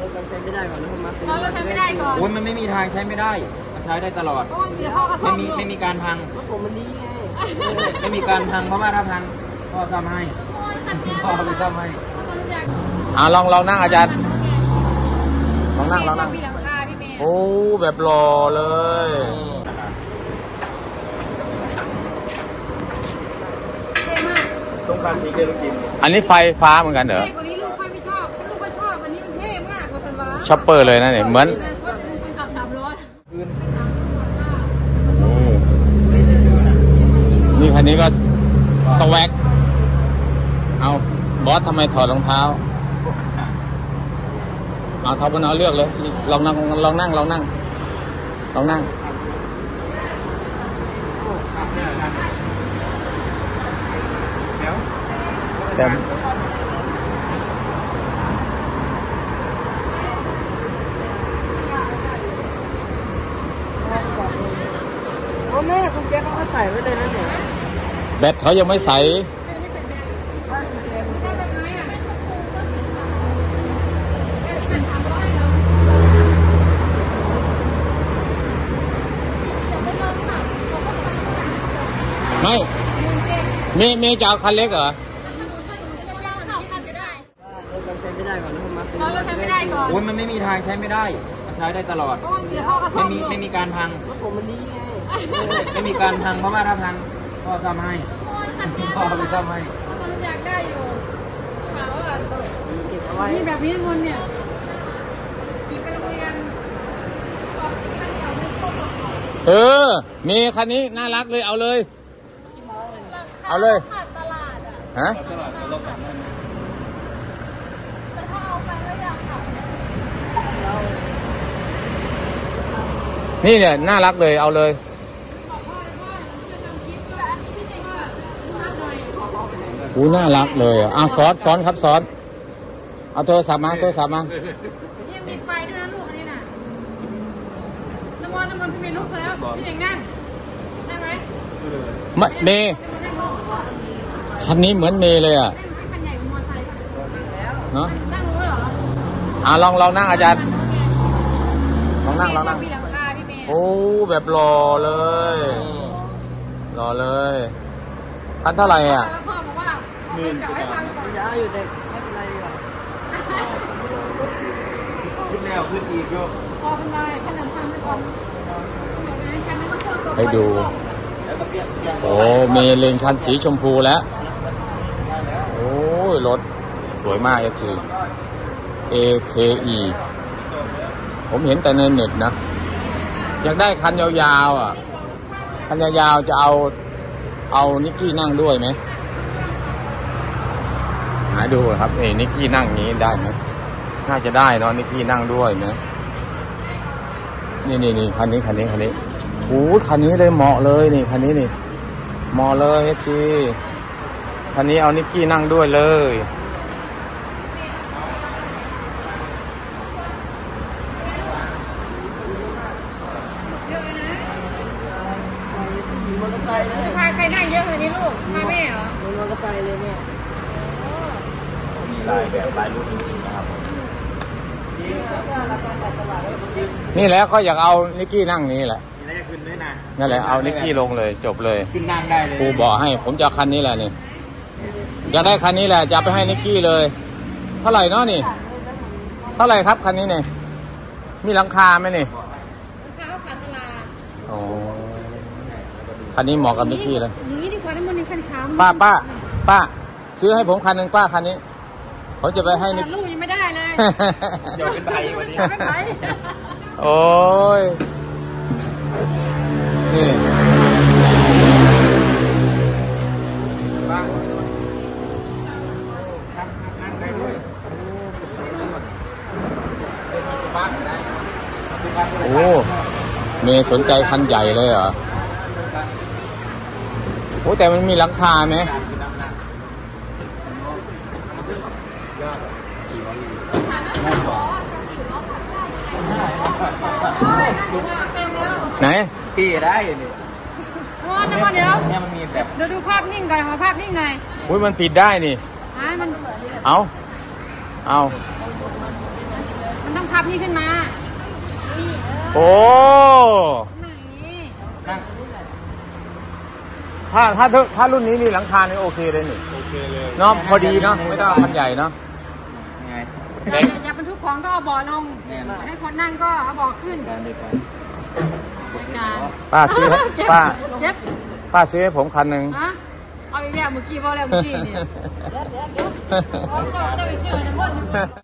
เราใช้ไม่ได้ก่อนนะผมมาซื้อเราใช้ไม่ได้ก่อนโอ้ยมันไม่มีทางใช้ไม่ได้มันใช้ได้ตลอดเสียพ่อก็ซ่อมไม่มีการพังผมมันดีไงไม่มีการพังเพราะว่าถ้าพังพ่อซ่อมให้พ่อไปซ่อมให้ลองนั่งอาจารย์ลองนั่งโอ้แบบหล่อเลยสงครามสีเกลือกินอันนี้ไฟฟ้าเหมือนกันเหรอคนนี้ลูกค่อยไม่ชอบลูกก็ชอบอันนี้มันเท่มากกว่าสันวาช็อปเปอร์เลยนะเนี่ยเหมือนขับ3 ล้อนี่คันนี้ก็สวักเอาบอสทำไมถอดรองเท้าเอาท็อปมันเอาเลือกเลยลองนั่งแต่โอ้แม่คุณแจ๊คเขาใส่ไว้เลยนะเนี่ยแบตเขายังไม่ใส่ไม่เมย์จะเอาคันเล็กเหรอเราใช้ไม่ได้ก่อนนะผมมาซื้อเราใช้ไม่ได้ก่อนโอ้ยมันไม่มีทางใช้ไม่ได้มันใช้ได้ตลอดเสียพ่อก็ซ่อมไม่มีการพังผมมันดีไงไม่มีการพังเพราะว่าถ้าพังพ่อซ่อมให้พ่อไปซ่อมให้อยากได้อยู่ถามว่านี่แบบนี้มันเนี่ยมีไปโรงเรียนมีคันนี้น่ารักเลยเอาเลยขาดตลาดฮะแต่ถ้าเอาไปแล้วอยากขับนี่เนี่ยน่ารักเลยเอาเลยน่ารักเลยซ้อนครับซ้อนเอาโทรศัพท์มานี่มีไฟด้วยนะลูกอันนี้น่ะน้ำมันพี่มีลูกแล้วพี่เด็กนั่งได้ไหมเมย์คันนี้เหมือนเมย์เลยอ่ะคันใหญ่เป็นมอเตอร์ไซค์เนาะนั่งรู้เหรอลองนั่งอาจารย์ลองนั่งโอ้แบบหล่อเลยคันเท่าไหร่อ่ะ 10,000จะอยู่แต่ไม่เป็นไรดีกว่าขึ้นแล้วขึ้นอีกก็พอเป็นไรแค่นั้นทำไปก่อนให้ดูโอ้เมเลนคันสีชมพูแล้วโอ้ยรถสวยมาก FC AKE ผมเห็นแต่ในเน็ตนะอยากได้คันยาวๆคันยาวๆจะเอานิกกี้นั่งด้วยไหมหาดูครับนิกกี้นั่งนี้ได้ไหมน่าจะได้เนาะนิกกี้นั่งด้วยไหมนี่คันนี้โอ้คันนี้เลยเหมาะเลยนี่คันนี้นี่เหมาะเลย FG คันนี้เอานิกกี้นั่งด้วยเลยมอเตอร์ไซค์เลยพาใครนั่งเยอะเลยนี่ลูกพาแม่เหรอมอเตอร์ไซค์เลยเนี่ยมีลายแบบลายรูปจริงๆนะครับนี่แหละก็อยากเอานิกกี้นั่งนี้แหละนั่นแหละเอานิกกี้ลงเลยจบเลยขึ้นนั่งได้เลยครูบอกให้ผมจะคันนี้แหละนี่อยากได้คันนี้แหละจะไปให้นิกกี้เลยเท่าไหร่เนาะนี่เท่าไหร่ครับคันนี้เนี่ยมีหลังคาไหมนี่ขาดตลาดอ๋อคันนี้เหมาะกับนิกกี้เลยนี้ดีกว่าทั้งหมดในคันขาวป้าซื้อให้ผมคันหนึ่งป้าคันนี้เขาจะไปให้นิกลูกยังไม่ได้เลยเดี๋ยวเป็นไทยวันนี้เป็นไทยโอ้ยนี่โอ้เมย์สนใจคันใหญ่เลยเหรอโอ้แต่มันมีหลังคาไหมไหนที่ได้เนี่ยเดี๋ยวเนี่ยมันมีแบบดูภาพนิ่งหน่อยภาพนิ่งหน่อยอุ้ยมันปิดได้นี่มันเอามันต้องาพี่ขึ้นมานี่โอ้ไหนถ้ารุ่นนี้มีหลังคาเนี่ยโอเคเลยนี่โอเคเลยเนาะพอดีเนาะไม่ต้องคันใหญ่เนาะไงอย่าบรรทุกของก็เอาเบาะลงให้คนนั่งก็เอาเบาะขึ้นการดีกว่าป้าซื้อให้เจ็บป้าซื้อให้ผมคันหนึ่งฮะเอาอีกแล้วเมื่อกี้บอกแล้วเมื่อกี้เนี่ยเดี๋ยวจะไปซื้อนะพ่น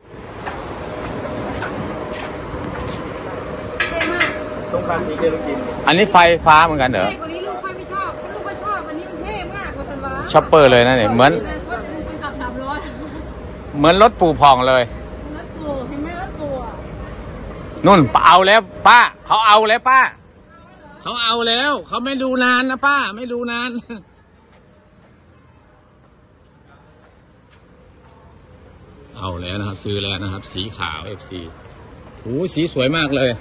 เท่มากสงครามสีเกลูกินอันนี้ไฟฟ้าเหมือนกันเหรอเท่กว่านี้ลูกไม่ชอบลูกก็ชอบอันนี้มันเท่มากกว่าสันวะช็อปเปอร์เลยนะเนี่ยเหมือนว่าจะเป็นขับ3 ล้อเหมือนรถปู่ผ่องเลยรถตู้เห็นไหมรถตู้นุ่นเอาแล้วป้าเขาเอาแล้วป้าเขาเอาแล้วเขาไม่ดูนานนะป้าไม่ดูนานเอาแล้วนะครับซื้อแล้วนะครับสีขาว FC โอ้สีสวยมากเลย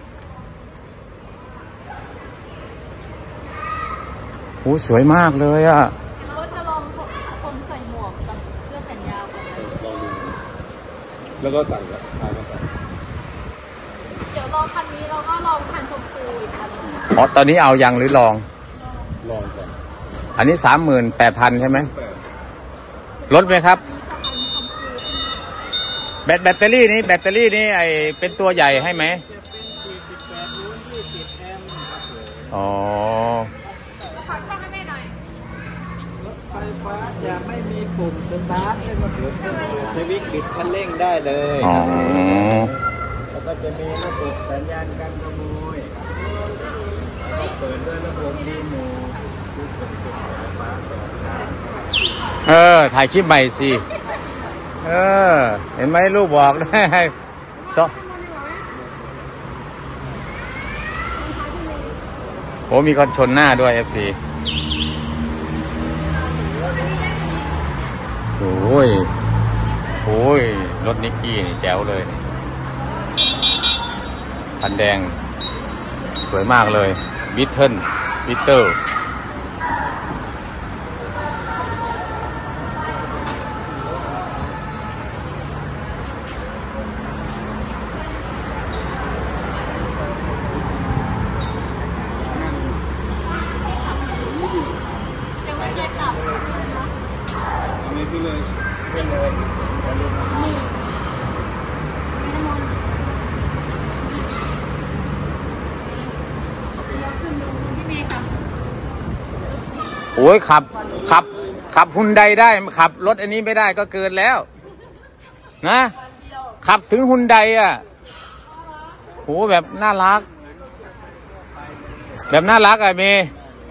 โอ้สวยมากเลยอ่ะรถจะลองคนใส่หมวกกับเสื้อแขนยาวก่อนลองดูแล้วก็สั่งกับทายมาสั่งเดี๋ยวรอคันนี้เราก็ลองคันชมพูอีกคันนึงอ๋อตอนนี้เอายังหรือลองลองก่อนอันนี้ 38,000 ใช่ไหมลดไหมครับแบตเตอรี่นี้ไอเป็นตัวใหญ่ให้ไหมจะเป็น48 โวลต์ 20 แอมป์ครับผมอ๋อฝากช่องให้แม่หน่อยรถไฟฟ้าจะไม่มีปุ่มสตาร์ทให้มาเปิดสวิตช์บิดคันเร่งได้เลยอ๋อแล้วก็จะมีระบบสัญญาณการขโมยเปิดด้วยระบบรีโมทถ่ายคลิปใหม่สิเห็นไหมลูกบอกได้โอ้มีคนชนหน้าด้วย FC โอ้ยรถนิกกี้นี่แจ๋วเลยคันแดงสวยมากเลยบิทเทิลยังไม่ได้ขับอันนี้ที่เลยเป็นเลยพี่เมย์ขับโอ้ยขับฮุนไดได้ขับรถอันนี้ไม่ได้ก็เกินแล้วนะขับถึงฮุนไดอ่ะโหแบบน่ารักอ่ะเมย์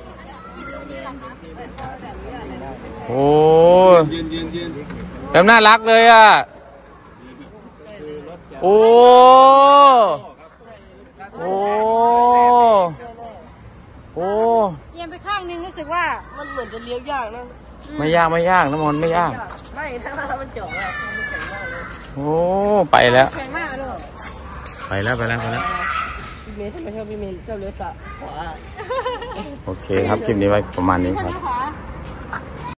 โอ้ยืนแบบน่ารักเลยอ่ะโอ้เอียงไปข้างนึงรู้สึกว่ามันเหมือนจะเลี้ยวยากนะไม่ยากน้ำมันไม่ยากไม่ถ้ามันเจาะอะมันแข็งมากเลยโอ้ไปแล้วแข็งมากเลยไปแล้วพี่เมย์ทำไมชอบพี่เมย์เจ้าเลี้ยวซ้ายขวาโอเคครับคลิปนี้ไว้ประมาณนี้คนครับเลี้ยวขวา